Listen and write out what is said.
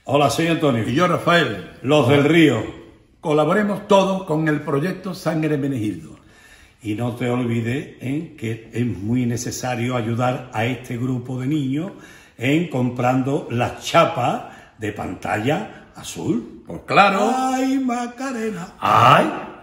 Hola, soy Antonio. Y yo, Rafael. Los del Río. Colaboremos todos con el proyecto Sangre en Menegildo. Y no te olvides que es muy necesario ayudar a este grupo de niños en comprando las chapas de pantalla azul. Pues claro. ¡Ay, Macarena! ¡Ay!